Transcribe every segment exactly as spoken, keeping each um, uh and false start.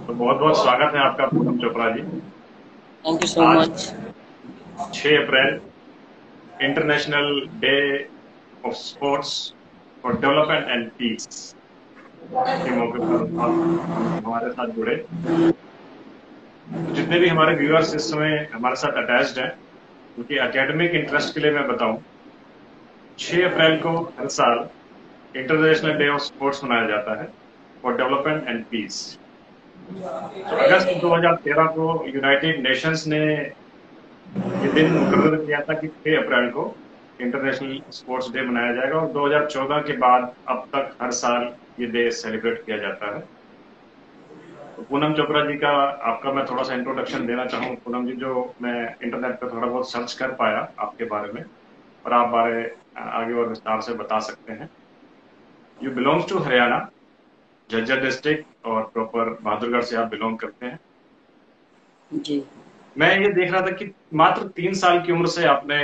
तो बहुत बहुत स्वागत है आपका Poonam Chopra ji. Thank you so आज मच। छह April international day of sports for development and peace के मौके पर आप हमारे साथ जुड़े। तो जितने भी हमारे व्यूअर्स इस समय हमारे साथ अटैच्ड हैं, उनकी एकेडमिक इंटरेस्ट के लिए मैं बताऊं, छह अप्रैल को हर साल इंटरनेशनल डे ऑफ स्पोर्ट्स मनाया जाता है फॉर डेवलपमेंट एंड पीस। तो अगस्त दो हज़ार तेरह को यूनाइटेड नेशंस ने ये दिन मुकर्रर किया था कि छह अप्रैल को इंटरनेशनल स्पोर्ट्स डे मनाया जाएगा, और दो हज़ार चौदह के बाद अब तक हर साल ये डे सेलिब्रेट किया जाता है। तो पूनम चोपड़ा जी का आपका मैं थोड़ा सा इंट्रोडक्शन देना चाहूँ। पूनम जी, जो मैं इंटरनेट पे थोड़ा बहुत सर्च कर पाया आपके बारे में, और आप बारे आगे और विस्तार से बता सकते हैं। You belongs to Haryana, Jhajjar district, और प्रॉपर बहादुरगढ़ से आप बिलोंग करते हैं। जी। मैं ये देख रहा था कि मात्र तीन साल की उम्र से आपने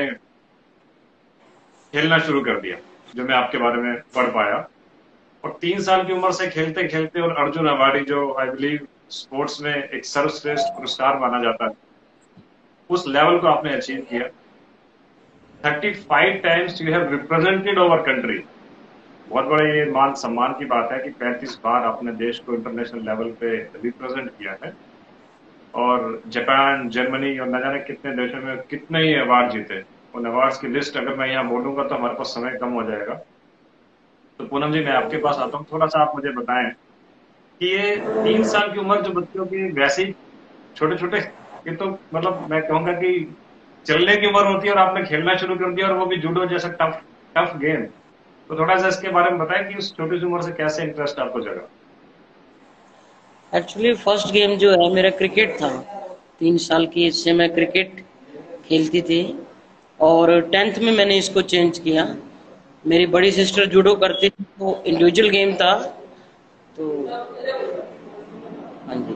खेलना शुरू कर दिया, जो मैं आपके बारे में पढ़ पाया। और तीन साल की उम्र से खेलते खेलते, और अर्जुन अवार्डी, जो आई बिलीव स्पोर्ट्स में एक सर्वश्रेष्ठ पुरस्कार माना जाता है, उस लेवल को आपने अचीव किया। Thirty five times you have represented our country. बहुत बड़े ये मान सम्मान की बात है कि पैंतीस बार आपने देश को इंटरनेशनल लेवल पे रिप्रेजेंट किया है। और जापान, जर्मनी और न जाने कितने देशों में कितने ही अवार्ड जीते। उन अवार्ड्स की लिस्ट अगर मैं यहाँ बोलूंगा तो हमारे पास समय कम हो जाएगा। तो पूनम जी, मैं आपके पास आता हूँ, थोड़ा सा आप मुझे बताएं कि ये तीन साल की उम्र जो बच्चों की वैसे ही छोटे छोटे, ये तो मतलब मैं कहूंगा कि चलने की उम्र होती है, और आपने खेलना शुरू कर दिया, और वो भी जूडो जैसा टफ टफ गेम। तो थोड़ा सा इसके बारे में बताएं कि उस छोटी सी उम्र से कैसे इंटरेस्ट आपको जगा। एक्चुअली फर्स्ट गेम जो है मेरा क्रिकेट था। तीन साल की इससे मैं क्रिकेट खेलती थी, और टेंथ में मैंने इसको चेंज किया। मेरी बड़ी सिस्टर जूडो करती थी, तो इंडिविजुअल गेम था। तो हाँ जी।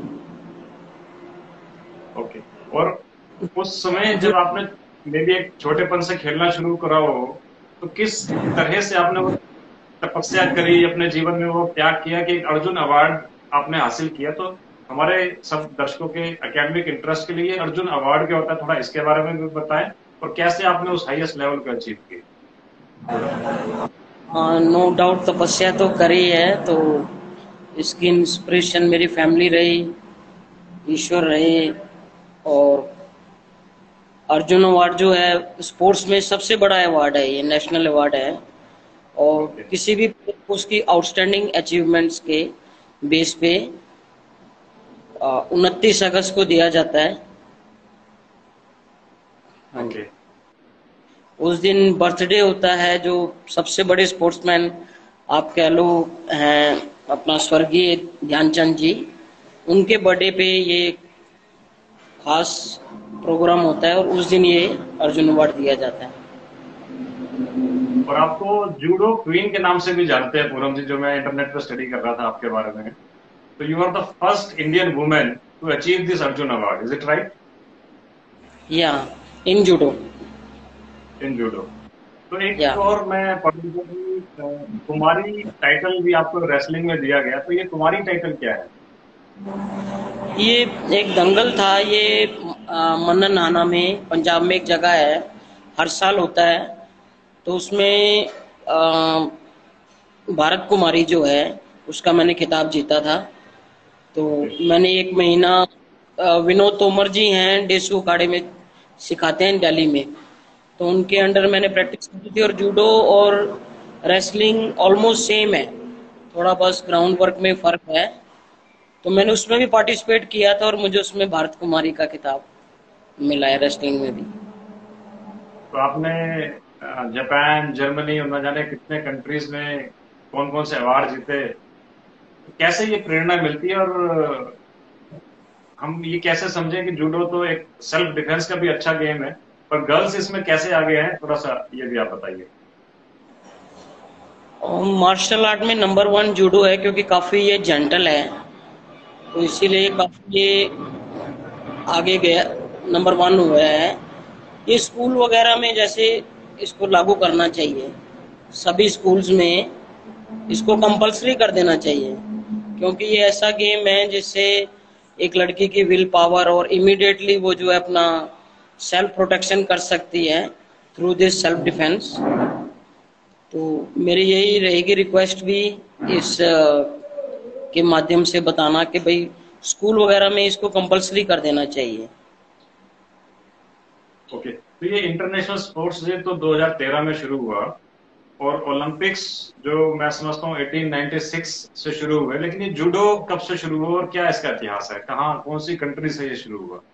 ओके। और उस समय जो जब आपने मे भी एक छोटेपन से खेलना शुरू करा हो, तो किस तरह से आपने वो तपस्या करी, अपने जीवन में वो त्याग किया कि एक अर्जुन अवार्ड आपने हासिल किया। तो हमारे सब दर्शकों के एकेडमिक इंटरेस्ट के लिए अर्जुन अवार्ड क्या होता है, थोड़ा इसके बारे में भी बताएं, और कैसे आपने उस हाईएस्ट लेवल पे अचीव किया। नो डाउट तपस्या तो करी है, तो इसकी इंस्पिरेशन मेरी फैमिली रही, ईश्वर रहे। और अर्जुन अवार्ड जो है स्पोर्ट्स में सबसे बड़ा अवार्ड है, ये नेशनल अवार्ड है। और ओके। किसी भी उसकी आउटस्टैंडिंग अचीवमेंट्स के बेस पे उनतीस अगस्त को दिया जाता है। हाँ जी। ओके। उस दिन बर्थडे होता है, जो सबसे बड़े स्पोर्ट्समैन आप कह लो हैं, अपना स्वर्गीय ध्यानचंद जी, उनके बर्थडे पे ये खास प्रोग्राम होता है, और उस दिन ये अर्जुन अवार्ड दिया जाता है। और आपको जूडो क्वीन के नाम से भी जानते हैं पूनम जी, जो मैं इंटरनेट पर स्टडी कर रहा था आपके बारे में। तो you are the first Indian women to achieve this Arjun award, is it right? या इन जूडो। In judo. तो या एक और मैं पढ़ूंगा कि अ, कुमारी टाइटल भी आपको रेसलिंग में दिया गया, तो ये कुमारी टाइटल क्या है? ये एक दंगल था, ये अ, मन्नन नाना में, पंजाब में एक जगह है, हर साल होता है। तो उसमें अ, भारत कुमारी जो है, उसका मैंने खिताब जीता था। तो ओके। मैंने एक महीना, अ, विनोद तोमर जी हैं डेसू अखाड़े में, सिखाते हैं दिल्ली में, तो उनके अंडर मैंने प्रैक्टिस की थी। और जूडो और रेसलिंग ऑलमोस्ट सेम है, थोड़ा बस ग्राउंड वर्क में फर्क है। तो मैंने उसमें भी पार्टिसिपेट किया था, और मुझे उसमें भारत कुमारी का खिताब मिला है रेसलिंग में भी। तो आपने अ, जापान, जर्मनी और न जाने कितने कंट्रीज में कौन कौन से अवार्ड जीते। तो कैसे ये प्रेरणा मिलती है, और हम ये कैसे समझें कि जूडो तो एक सेल्फ डिफेंस का भी अच्छा गेम है, पर गर्ल्स इसमें कैसे आगे हैं, थोड़ा सा ये भी आप बताइए। और मार्शल आर्ट में नंबर वन जूडो है, क्योंकि काफ़ी ये जेंटल है, तो इसीलिए काफ़ी ये आगे गया, नंबर वन हुआ है। ये स्कूल वगैरह में जैसे इसको लागू करना चाहिए, सभी स्कूल्स में इसको कंपलसरी कर देना चाहिए, क्योंकि ये ऐसा गेम है जिससे एक लड़की की विल पावर और इमीडिएटली वो जो है अपना सेल्फ प्रोटेक्शन कर सकती है थ्रू दिस सेल्फ डिफेंस। तो मेरी यही रहेगी रिक्वेस्ट भी इस के माध्यम से बताना कि भाई स्कूल वगैरह में इसको कंपलसरी कर देना चाहिए। Okay okay. तो ये इंटरनेशनल स्पोर्ट्स डे तो दो हज़ार तेरह में शुरू हुआ और ओलंपिक्स जो मैं समझता हूँ अठारह सौ छियानवे से शुरू हुए, लेकिन ये जूडो कब से शुरू हुआ और क्या इसका इतिहास है, कहाँ कौन सी कंट्री से ये शुरू हुआ?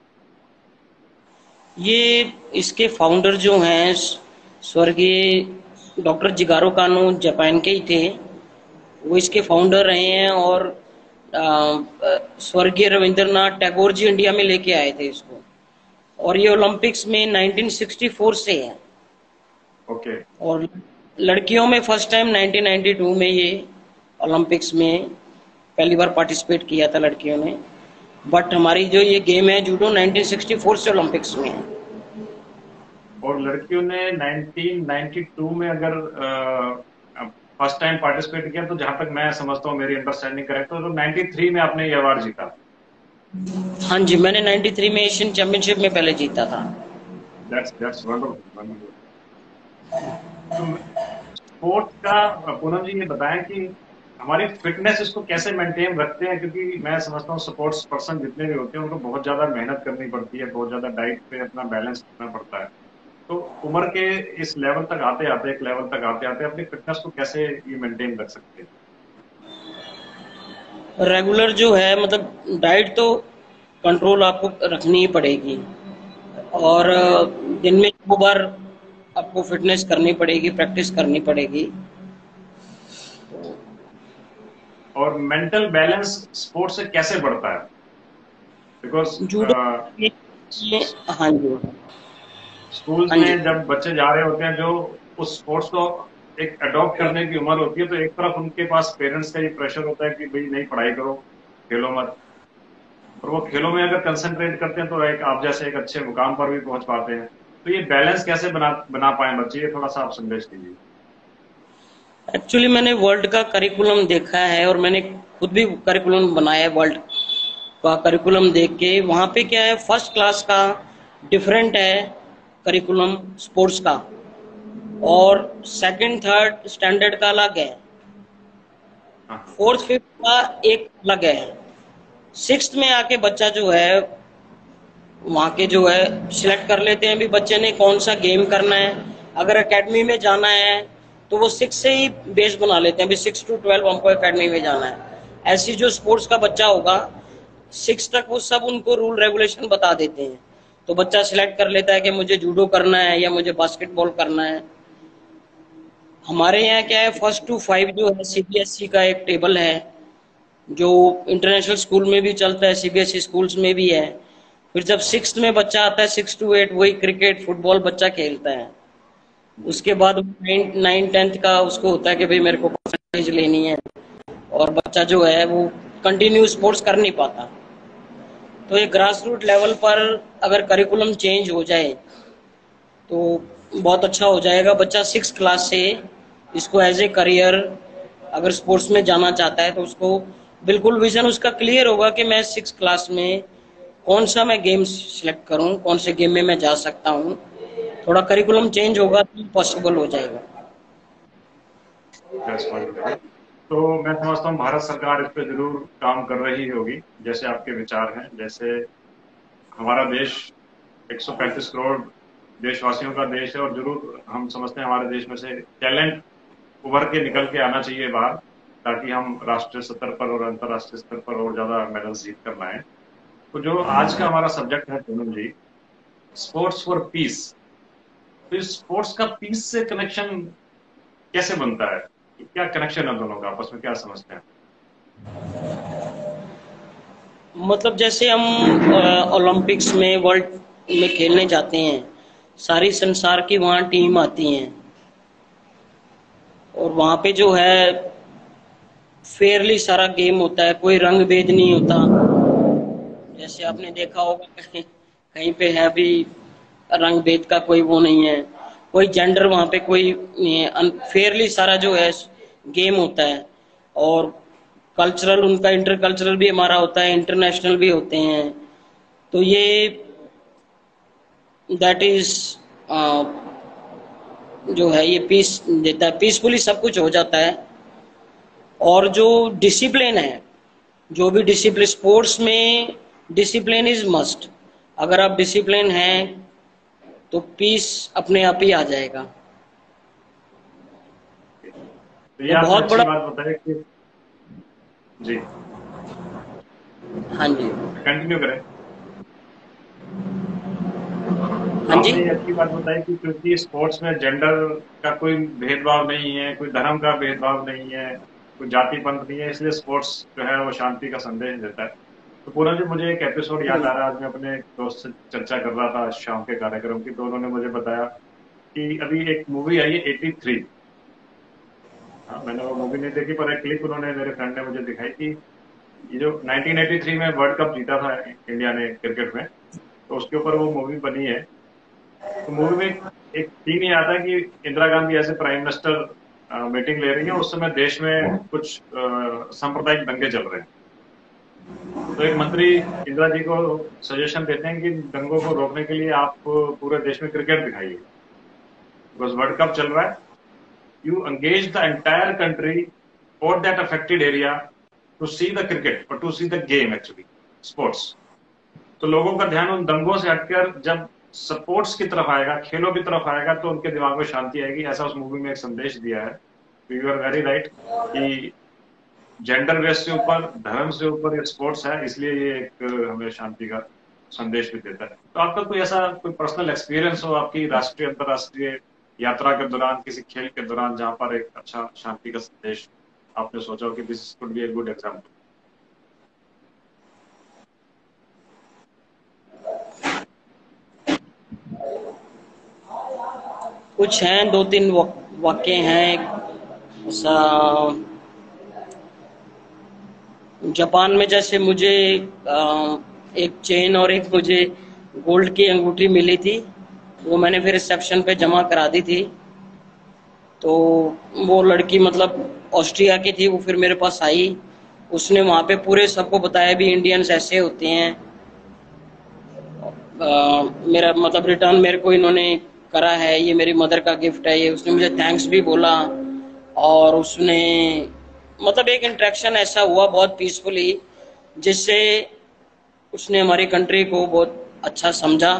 ये इसके फाउंडर जो हैं स्वर्गीय डॉक्टर जिगारो कानो जापान के ही थे, वो इसके फाउंडर रहे हैं और स्वर्गीय रविंद्रनाथ टैगोर जी इंडिया में लेके आए थे इसको, और ये ओलंपिक्स में उन्नीस सौ चौंसठ से है। Okay okay. और लड़कियों में फर्स्ट टाइम उन्नीस सौ बानवे में ये ओलंपिक्स में पहली बार पार्टिसिपेट किया था लड़कियों ने, बट हमारी जो ये गेम है जूडो उन्नीस सौ चौंसठ से ओलंपिक्स में है। और लड़कियों ने उन्नीस सौ बानवे में अगर फर्स्ट टाइम पार्टिसिपेट किया तो जहां तक मैं समझता हूँ, मेरी अंडरस्टैंडिंग करेक्ट हो तो तिरानवे में आपने ये अवार्ड जीता? हाँ जी, मैंने तिरानवे में एशियन चैंपियनशिप में पहले जीता था। That's, that's wonderful, wonderful. तो स्पोर्ट्स का पूनम जी ये बताएं कि हमारी फिटनेस इसको कैसे मेंटेन रखते हैं, क्योंकि मैं समझता हूँ स्पोर्ट्स पर्सन जितने भी होते हैं उनको बहुत ज्यादा मेहनत करनी पड़ती है, बहुत ज्यादा डाइट पे अपना बैलेंस करना पड़ता है। तो उम्र के इस लेवल तक आते आते एक लेवल तक आते आते अपनी फिटनेस को कैसे ये मेंटेन रख सकते हैं? रेगुलर जो है मतलब डाइट तो कंट्रोल आपको रखनी ही पड़ेगी, और दिन में दो बार आपको फिटनेस करनी पड़ेगी, प्रैक्टिस करनी पड़ेगी। और मेंटल बैलेंस स्पोर्ट्स से कैसे बढ़ता है? बिकॉज जूडो हाँ जी स्कूल में जब बच्चे जा रहे होते हैं जो उस स्पोर्ट्स को एक अडॉप्ट करने की उम्र होती है, तो एक तरफ उनके पास पेरेंट्स का ये प्रेशर होता है कि भाई नहीं पढ़ाई करो, खेलो मत, और वो खेलों में अगर कंसंट्रेट करते हैं तो एक आप जैसे एक अच्छे मुकाम पर भी पहुंच पाते हैं। तो ये बैलेंस कैसे बना बना पाए बच्चे, ये थोड़ा सा आप संदेश दीजिए। एक्चुअली मैंने वर्ल्ड का करिकुलम देखा है और मैंने खुद भी करिकुलम बनाया है वर्ल्ड का करिकुलम देख के। वहाँ पे क्या है, फर्स्ट क्लास का डिफरेंट है करिकुलम स्पोर्ट्स का, और सेकंड थर्ड स्टैंडर्ड का अलग है, फोर्थ फिफ्थ का एक अलग है, सिक्स्थ में आके बच्चा जो है वहाँ के जो है सिलेक्ट कर लेते हैं भी बच्चे ने कौन सा गेम करना है। अगर एकेडमी में जाना है तो वो सिक्स से ही बेस बना लेते हैं भी सिक्स टू ट्वेल्व हमको एकेडमी में जाना है। ऐसी जो स्पोर्ट्स का बच्चा होगा सिक्स तक वो सब उनको रूल रेगुलेशन बता देते हैं, तो बच्चा सिलेक्ट कर लेता है कि मुझे जूडो करना है या मुझे बास्केटबॉल करना है। हमारे यहाँ क्या है, फर्स्ट टू फाइव जो है सीबीएसई का एक टेबल है जो इंटरनेशनल स्कूल में भी चलता है, सीबीएसई स्कूल्स में भी है। फिर जब सिक्स में बच्चा आता है, सिक्स टू एट वही क्रिकेट फुटबॉल बच्चा खेलता है। उसके बाद नाइन टेंथ का उसको होता है कि भाई मेरे को परसेंटेज लेनी है, और बच्चा जो है वो कंटिन्यू स्पोर्ट्स कर नहीं पाता। तो ये ग्रास रूट लेवल पर अगर करिकुलम चेंज हो जाए तो बहुत अच्छा हो जाएगा। बच्चा सिक्स क्लास से इसको एज ए करियर अगर स्पोर्ट्स में जाना चाहता है तो उसको बिल्कुल विजन उसका क्लियर होगा कि मैं सिक्स क्लास में कौन सा मैं गेम सिलेक्ट करूं, कौन से गेम में मैं जा सकता हूं। थोड़ा करिकुलम चेंज होगा तो पॉसिबल हो जाएगा। तो मैं समझता हूँ भारत सरकार इस पे जरूर काम कर रही होगी, जैसे आपके विचार हैं। जैसे हमारा देश एक सौ पैंतीस करोड़ देशवासियों का देश है और जरूर हम समझते हैं हमारे देश में से टैलेंट उभर के निकल के आना चाहिए बाहर, ताकि हम राष्ट्रीय स्तर पर और अंतर्राष्ट्रीय स्तर पर और ज्यादा मेडल्स जीत कर लाएं। तो जो आज का हमारा सब्जेक्ट है Poonam ji, sports for peace, तो इस स्पोर्ट्स का पीस से कनेक्शन कैसे बनता है? क्या कनेक्शन है दोनों का आपस में, क्या समझते हैं? मतलब जैसे हम ओलंपिक्स में वर्ल्ड में खेलने जाते हैं, सारी संसार की वहाँ टीम आती हैं और वहाँ पे जो है फेयरली सारा गेम होता है, कोई रंग भेद नहीं होता। जैसे आपने देखा होगा कहीं कहीं पे है भी रंग भेद का कोई वो नहीं है, कोई जेंडर वहाँ पे कोई नहीं है, फेयरली सारा जो है गेम होता है। और कल्चरल उनका इंटर कल्चरल भी हमारा होता है, इंटरनेशनल भी होते हैं। तो ये दैट इज जो है ये पीस देता है, पीसफुली सब कुछ हो जाता है। और जो डिसिप्लिन है, जो भी डिसिप्लिन स्पोर्ट्स में डिसिप्लिन इज मस्ट। अगर आप डिसिप्लिन हैं तो पीस अपने आप ही आ जाएगा। तो ये आपने बहुत अच्छी बड़ा बात बताई कि जी हाँ जी कंटिन्यू करें। हाँ जी आपने अच्छी बात बताई कि क्योंकि स्पोर्ट्स में जेंडर का कोई भेदभाव नहीं है, कोई धर्म का भेदभाव नहीं है, कोई जाति पंथ नहीं है, इसलिए स्पोर्ट्स जो है वो शांति का संदेश देता है। तो पूरा जी मुझे एक एपिसोड याद आ रहा है। आज मैं अपने दोस्त से चर्चा कर रहा था शाम के कार्यक्रम की, तो उन्होंने मुझे बताया कि अभी एक मूवी आई है एटी थ्री। हाँ, मैंने वो मूवी नहीं देखी, पर एक क्लिप उन्होंने मेरे फ्रेंड ने मुझे दिखाई कि ये जो नाइनटीन एटी थ्री में वर्ल्ड कप जीता था इंडिया ने क्रिकेट में, तो उसके ऊपर वो मूवी बनी है। तो मूवी में एक सीन ये आता है कि इंदिरा गांधी ऐसे प्राइम मिनिस्टर मीटिंग ले रही है, उस समय देश में कुछ सांप्रदायिक दंगे चल रहे हैं। तो एक मंत्री इंदिरा जी को सजेशन देते हैं कि दंगों को रोकने के लिए आप पूरे देश में क्रिकेट दिखाइए, बिकॉज वर्ल्ड कप चल रहा है। You engage the entire country और that affected area to see the cricket और to see the game, actually sports. तो लोगों का ध्यान उन दंगों से हटकर जब स्पोर्ट्स की तरफ आएगा, खेलों की तरफ आएगा, तो उनके दिमाग में शांति आएगी। ऐसा उस मूवी में एक संदेश दिया है। यू आर वेरी राइट कि जेंडर बेस से ऊपर, धर्म से ऊपर ये स्पोर्ट्स है, इसलिए ये एक हमें शांति का संदेश भी देता है। तो आपका कोई ऐसा कोई पर्सनल एक्सपीरियंस हो आपकी राष्ट्रीय अंतर्राष्ट्रीय यात्रा के दौरान, किसी खेल के दौरान, जहां पर एक अच्छा शांति का संदेश आपने सोचा हो कि this could be a good example? कुछ हैं, दो तीन वाक्य हैं। ऐसा जापान में जैसे मुझे एक चेन और एक मुझे गोल्ड की अंगूठी मिली थी, वो मैंने फिर रिसेप्शन पे जमा करा दी थी। तो वो लड़की मतलब ऑस्ट्रिया की थी, वो फिर मेरे पास आई, उसने वहाँ पे पूरे सबको बताया भी इंडियंस ऐसे होते हैं। आ, मेरा मतलब रिटर्न मेरे को इन्होंने करा है, ये मेरी मदर का गिफ्ट है ये। उसने मुझे थैंक्स भी बोला, और उसने मतलब एक इंटरेक्शन ऐसा हुआ बहुत पीसफुली, जिससे उसने हमारी कंट्री को बहुत अच्छा समझा।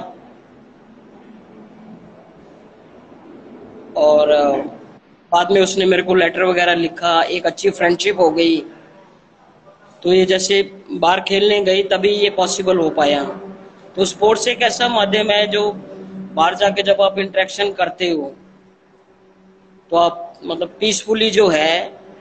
और बाद में उसने मेरे को लेटर वगैरह लिखा, एक अच्छी फ्रेंडशिप हो गई। तो ये जैसे बाहर खेलने गई तभी ये पॉसिबल हो पाया। तो स्पोर्ट्स एक ऐसा माध्यम है जो बाहर जाके जब आप इंटरेक्शन करते हो तो आप मतलब पीसफुली जो है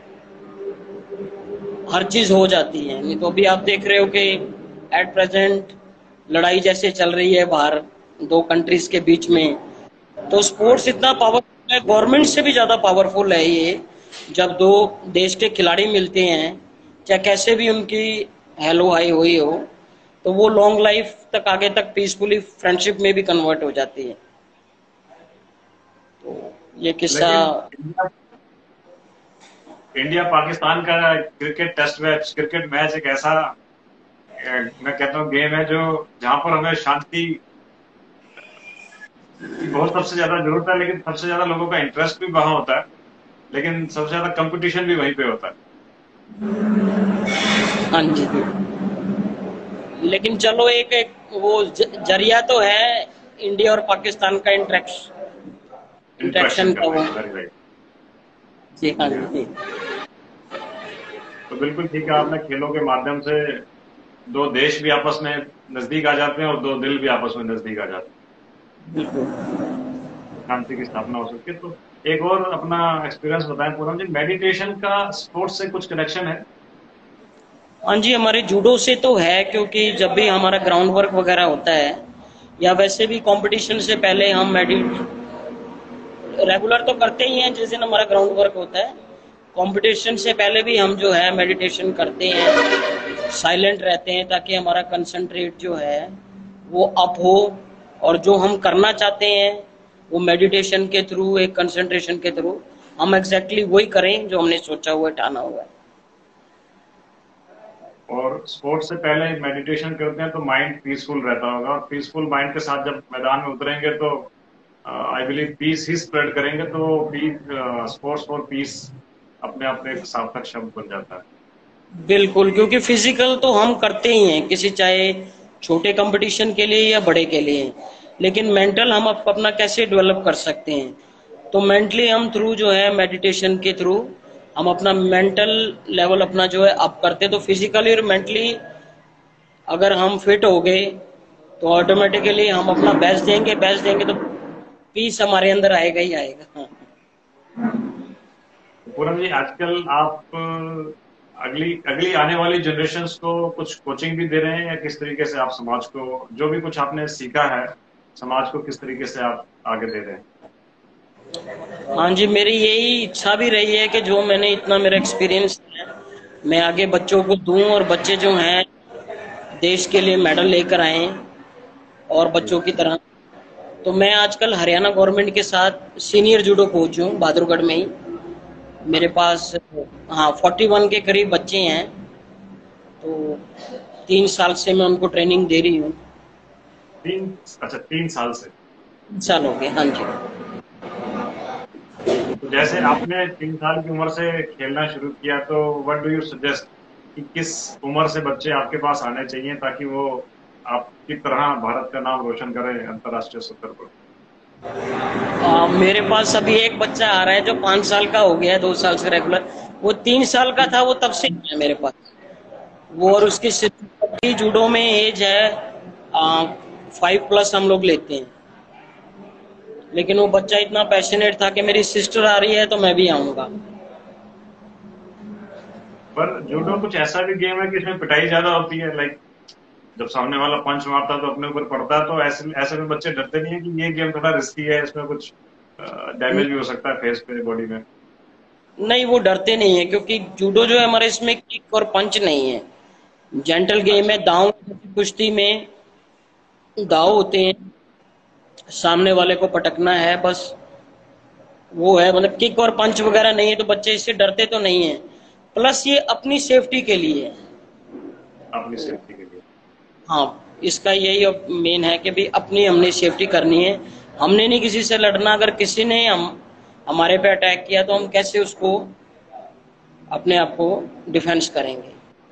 हर चीज हो जाती है। नहीं तो अभी आप देख रहे हो कि एट प्रेजेंट लड़ाई जैसे चल रही है बाहर दो कंट्रीज के बीच में। तो स्पोर्ट्स इतना पावरफुल है, गवर्नमेंट से भी ज्यादा पावरफुल है ये। जब दो देश के खिलाड़ी मिलते हैं, चाहे कैसे भी उनकी हेलो हाई हुई हो, तो वो लॉन्ग लाइफ तक आगे तक पीसफुली फ्रेंडशिप में भी कन्वर्ट हो जाती है। तो ये किस्सा इंडिया पाकिस्तान का cricket test match, cricket match एक ऐसा मैं कहता हूँ गेम है जो जहां पर हमें शांति की बहुत सबसे ज्यादा जरूरत है, लेकिन सबसे ज्यादा लोगों का इंटरेस्ट भी वहां होता है, लेकिन सबसे ज्यादा कंपटीशन भी वहीं पे होता है। हाँ जी, लेकिन चलो एक, एक वो जरिया तो है इंडिया और पाकिस्तान का इंटरेक्शन इंटरेक्शन का वो। जी हाँ जी। तो बिल्कुल ठीक है, आपने खेलों के माध्यम से दो देश भी आपस में नजदीक आ जाते हैं और दो दिल भी आपस में नजदीक आ जाते हैं, शांति की स्थापना हो सकती है। तो एक और अपना एक्सपीरियंस बताएं पूनम जी, मेडिटेशन का स्पोर्ट्स से कुछ कनेक्शन है? हाँ जी, हमारे जूडो से तो है, क्योंकि जब भी हमारा ग्राउंड वर्क वगैरह होता है या वैसे भी कंपटीशन से पहले हम मेडिट रेगुलर तो करते ही हैं जिस दिन हमारा ग्राउंड वर्क होता है। कंपटीशन से पहले भी हम जो है मेडिटेशन करते हैं, साइलेंट रहते हैं, ताकि हमारा कंसंट्रेट जो है वो अप हो, और जो हम करना चाहते हैं वो मेडिटेशन के थ्रू, एक कंसंट्रेशन के थ्रू हम एग्जैक्टली वही करें जो हमने सोचा हुआ ठाना हुआ है। और स्पोर्ट्स से पहले मेडिटेशन करते हैं तो माइंड पीसफुल रहता होगा, और पीसफुल माइंड के साथ जब मैदान में उतरेंगे तो आई बिलीव पीस ही स्प्रेड करेंगे, तो पीस, स्पोर्ट्स फॉर पीस अपने आप में एक सार्थक शब्द बन जाता है। बिल्कुल, क्योंकि फिजिकल तो हम करते ही हैं किसी, चाहे छोटे कंपटीशन के लिए या बड़े के लिए, लेकिन मेंटल हम अप, अपना कैसे डेवलप कर सकते हैं। तो मेंटली हम थ्रू जो है मेडिटेशन के थ्रू हम अपना मेंटल लेवल अपना जो है अप करते, तो फिजिकली और मेंटली अगर हम फिट हो गए तो ऑटोमेटिकली हम अपना बेस्ट देंगे, बेस्ट देंगे तो पीस हमारे अंदर आएगा ही आएगा। पूनम जी, आजकल आप अगली अगली आने वाली जनरेशन्स को कुछ कोचिंग भी दे रहे हैं, या किस तरीके से आप समाज को जो भी कुछ आपने सीखा है समाज को किस तरीके से आप आगे दे रहे हैं? हाँ जी, मेरी यही इच्छा भी रही है कि जो मैंने इतना मेरा एक्सपीरियंस है मैं आगे बच्चों को दूं, और बच्चे जो हैं देश के लिए मेडल लेकर आए और बच्चों की तरह। तो मैं आजकल हरियाणा गवर्नमेंट के साथ सीनियर जूडो कोच हूँ बहादुरगढ़ में ही। मेरे पास हाँ फोर्टी वन के करीब बच्चे हैं, तो तीन साल से मैं उनको ट्रेनिंग दे रही हूँ। तीन अच्छा तीन साल से तीन साल हो गए, हाँ जी। तो जैसे आपने तीन साल की उम्र से खेलना शुरू किया, तो व्हाट डू यू सजेस्ट कि किस उम्र से बच्चे आपके पास आने चाहिए ताकि वो आपकी तरह भारत का नाम रोशन करें अंतर्राष्ट्रीय स्तर पर? आ, मेरे पास अभी एक बच्चा आ रहा है जो पाँच साल का हो गया है, दो साल से रेगुलर। वो तीन साल का था, वो तब से ही है मेरे पास वो। और उसकी सिर्फ जूडो में एज है आ, फाइव प्लस हम लोग लेते हैं। लेकिन वो बच्चा इतना पैशनेट था कि मेरी सिस्टर आ रही है तो मैं भी आऊंगा। पर जूडो कुछ ऐसा भी गेम है कि इसमें पिटाई ज्यादा होती है, लाइक जब सामने वाला पंच मारता है तो अपने ऊपर पड़ता है, तो ऐसे ऐसे में बच्चे डरते नहीं है कि ये गेम थोड़ा रिस्की है, इसमें कुछ डैमेज भी हो सकता है फेस पे, बॉडी में? नहीं, वो डरते नहीं है, क्योंकि जूडो जो है हमारे इसमें किक और पंच नहीं है, जेंटल गेम है। अच्छा। दांव, कुश्ती में दाव होते हैं, सामने वाले को पटकना है बस, वो है। मतलब किक और पंच वगैरह नहीं है, तो बच्चे इससे डरते तो नहीं है। प्लस ये अपनी सेफ्टी के लिए है। अपनी सेफ्टी के लिए। हाँ, इसका यही मेन है कि भी अपनी हमने सेफ्टी करनी है। हमने नहीं किसी से लड़ना। अगर किसी ने हम हमारे पे अटैक किया तो हम कैसे उसको अपने आप को डिफेंस करेंगे।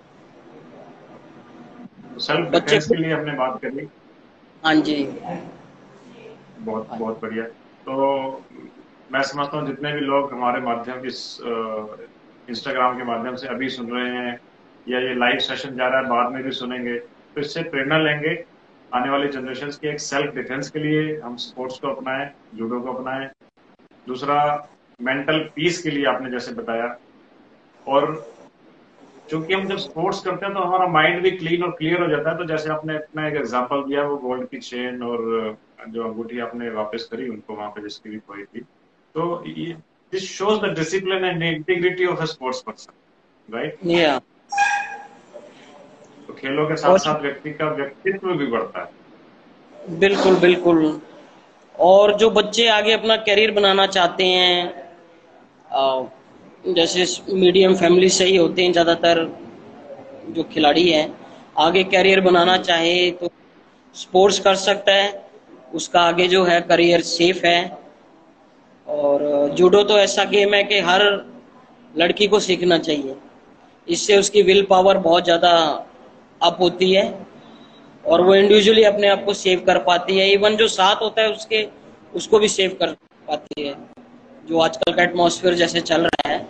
सेल्फ बच्चे डिफेंस को, के लिए हमने बात करी। हाँ जी, बहुत बहुत बढ़िया। तो मैं समझता हूँ जितने भी लोग हमारे माध्यम इस इंस्टाग्राम के माध्यम से अभी सुन रहे हैं, या ये लाइव सेशन जा रहा है बाद में भी सुनेंगे, तो इससे प्रेरणा लेंगे आने वाली जनरेशन की एक सेल्फ डिफेंस के लिए हम स्पोर्ट्स को अपनाएं, जूडो को अपनाएं। दूसरा, मेंटल पीस के लिए आपने जैसे बताया, और चूंकि हम जब स्पोर्ट्स करते हैं तो हमारा माइंड भी क्लीन और क्लियर हो जाता है। तो जैसे आपने अपना एक एग्जांपल दिया, वो गोल्ड की चेन और जो अंगूठी आपने वापस करी उनको वहां पे जिसकी भी खोई थी, तो ये this shows the discipline and integrity of a sports person, right? या तो खेलों के साथ और साथ व्यक्ति का व्यक्तित्व भी बढ़ता है। बिल्कुल बिल्कुल। और जो बच्चे आगे अपना करियर बनाना चाहते हैं, अ, जैसे मीडियम फैमिली से ही होते हैं ज़्यादातर जो खिलाड़ी हैं, आगे करियर बनाना चाहे तो स्पोर्ट्स कर सकता है, उसका आगे जो है करियर सेफ है। और जूडो तो ऐसा गेम है कि हर लड़की को सीखना चाहिए। इससे उसकी विल पावर बहुत ज़्यादा अप होती है, और वो इंडिविजुअली अपने आप को सेव कर पाती है। इवन जो साथ होता है उसके उसको भी सेव कर पाती है, जो आजकल का एटमॉस्फेयर जैसे चल रहा है।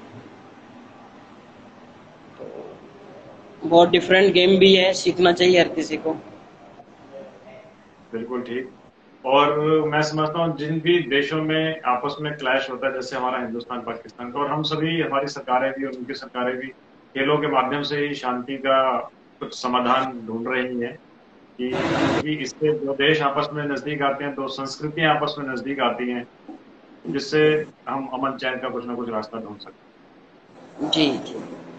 बहुत डिफरेंट गेम भी है, सीखना चाहिए हर किसी को। बिल्कुल ठीक। और मैं समझता हूँ जिन भी देशों में आपस में क्लैश होता है, जैसे हमारा हिंदुस्तान पाकिस्तान का, और हम सभी, हमारी सरकारें भी और उनकी सरकारें भी खेलों के माध्यम से ही शांति का कुछ समाधान ढूंढ रही हैं, कि क्योंकि इससे दो देश आपस में नजदीक आते हैं, दो संस्कृतियां आपस में नजदीक आती हैं, जिससे हम अमन चैन का कुछ ना कुछ रास्ता ढूंढ सकते जी जी।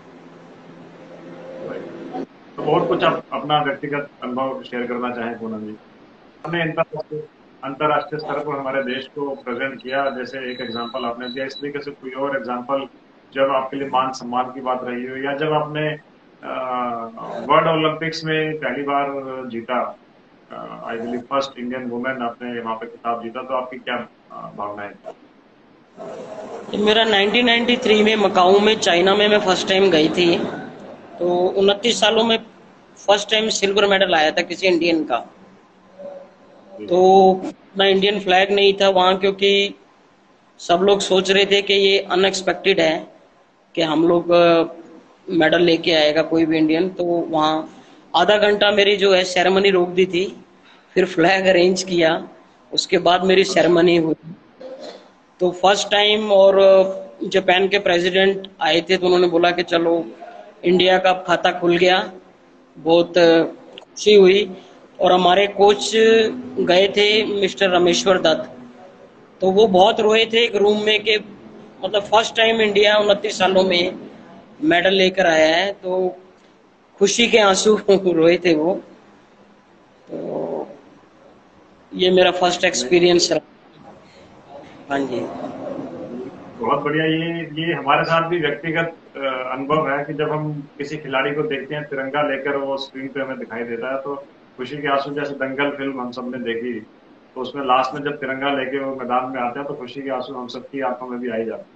हैं। तो और कुछ आप अपना व्यक्तिगत अनुभव शेयर करना चाहें पूनम जी? हमने अंतरराष्ट्रीय अंतरराष्ट्रीय स्तर पर हमारे देश को प्रेजेंट किया, जैसे एक एग्जांपल आपने दिया, इस तरीके से कोई और एग्जांपल जब आपके लिए मान सम्मान की बात रही हो, या जब आपने वर्ल्ड ओलंपिक्स में पहली बार जीता, I believe first Indian women आपने वहां पे खिताब जीता, तो आपकी क्या भावनाएं थी? मेरा नाइनटीन नाइंटी थ्री में मकाऊ में चाइना में मैं फर्स्ट टाइम गई थी। तो उनतीस सालों में फर्स्ट टाइम सिल्वर मेडल आया था किसी इंडियन का। तो ना इंडियन फ्लैग नहीं था वहाँ, क्योंकि सब लोग सोच रहे थे कि ये अनएक्सपेक्टेड है कि हम लोग मेडल लेके आएगा कोई भी इंडियन। तो वहाँ आधा घंटा मेरी जो है सेरेमनी रोक दी थी, फिर फ्लैग अरेंज किया, उसके बाद मेरी सेरेमनी हुई। तो फर्स्ट टाइम, और जापान के प्रेसिडेंट आए थे तो उन्होंने बोला कि चलो इंडिया का खाता खुल गया, बहुत खुशी हुई। और हमारे कोच गए थे मिस्टर रामेश्वर दत्त, तो वो बहुत रोए थे एक रूम में कि मतलब फर्स्ट टाइम इंडिया उनतीस सालों में मेडल लेकर आया है, तो खुशी के आंसू रोए थे वो। तो ये मेरा फर्स्ट एक्सपीरियंस रहा। हाँ जी, बहुत बढ़िया। ये ये हमारे साथ भी व्यक्तिगत अ, अनुभव है कि जब हम किसी खिलाड़ी को देखते हैं तिरंगा लेकर वो स्क्रीन पे हमें दिखाई देता है, तो खुशी के आंसू, जैसे दंगल फिल्म हम सबने देखी, तो उसमें लास्ट में जब तिरंगा लेके वो मैदान में आते हैं तो खुशी के आंसू हम सबकी आंखों में भी आ ही जाते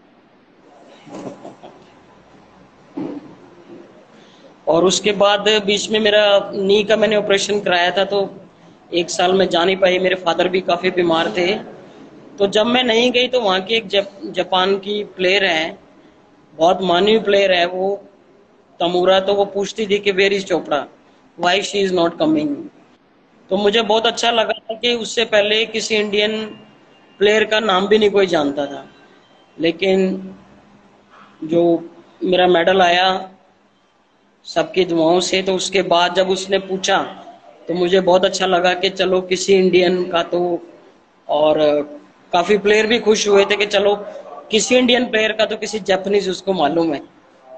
और उसके बाद बीच में मेरा नी का मैंने ऑपरेशन कराया था, तो एक साल में जा नहीं पाई। मेरे फादर भी काफ़ी बीमार थे, तो जब मैं नहीं गई तो वहाँ की एक जप, जापान की प्लेयर है, बहुत मानवीय प्लेयर है वो, तमुरा, तो वो पूछती थी कि where is Chopra, why she is not coming. तो मुझे बहुत अच्छा लगा था कि उससे पहले किसी इंडियन प्लेयर का नाम भी नहीं कोई जानता था। लेकिन जो मेरा मेडल आया सबकी दुआओं से, तो उसके बाद जब उसने पूछा तो मुझे बहुत अच्छा लगा कि चलो किसी इंडियन का तो। और काफी प्लेयर भी खुश हुए थे कि चलो किसी इंडियन प्लेयर का तो किसी जापानीज उसको मालूम है।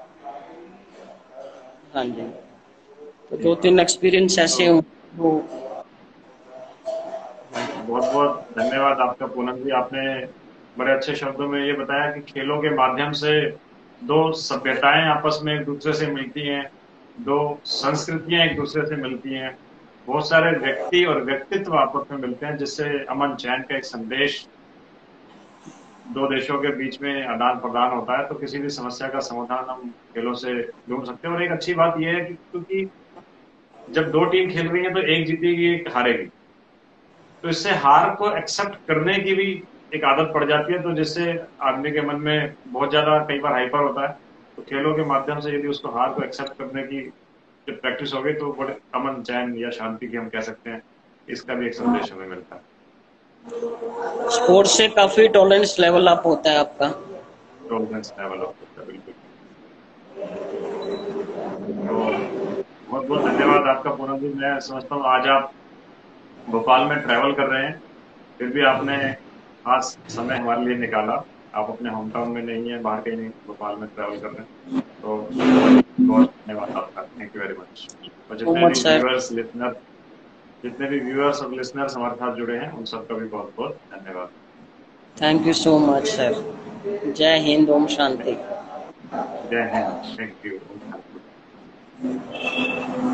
हाँ जी, तो हैं। दो तीन एक्सपीरियंस ऐसे तो हुए वो। बहुत बहुत धन्यवाद आपका पूनम जी। आपने बड़े अच्छे शब्दों में ये बताया कि खेलों के माध्यम से दो सभ्यताएं आपस में एक दूसरे से मिलती हैं, दो संस्कृतियां एक दूसरे से मिलती हैं, बहुत सारे व्यक्ति और व्यक्तित्व आपस में मिलते हैं, जिससे अमन चैन का एक संदेश दो देशों के बीच में आदान प्रदान होता है। तो किसी भी समस्या का समाधान हम खेलों से ढूंढ सकते हैं। और एक अच्छी बात यह है कि क्योंकि जब दो टीम खेल रही है तो एक जीतेगी एक हारेगी, तो इससे हार को एक्सेप्ट करने की भी एक आदत पड़ जाती है, तो जिससे आदमी के मन में बहुत ज्यादा कई बार हाइपर होता है। तो खेलों के माध्यम से यदि उसको हार को एक्सेप्ट करने की जब प्रैक्टिस होगी तो बड़े अमन चैन या शांति की हम कह सकते हैं, इसका भी एक संदेश हमें मिलता है। स्पोर्ट्स से काफी टॉलरेंस लेवल अप होता है आपका। टॉलरेंस डेवलप होता है, बिल्कुल। तो बहुत बहुत धन्यवाद आपका पूनम जी। मैं समझता हूँ आज आप भोपाल में ट्रैवल कर रहे हैं, फिर भी आपने खास समय हमारे लिए निकाला। आप अपने होम टाउन में नहीं है, बाहर कहीं नहीं, भोपाल में ट्रैवल कर रहे हैं, तो बहुत बहुत धन्यवाद आपका। Thank you very much. और सो जितने मच भी सर। व्यूअर्स लिसनर जितने भी व्यूअर्स और लिसनर्स हमारे साथ जुड़े हैं, उन सबका भी बहुत बहुत धन्यवाद। Thank you so much sir. जय हिंद, ओम शांति। जय हिंद। Thank you.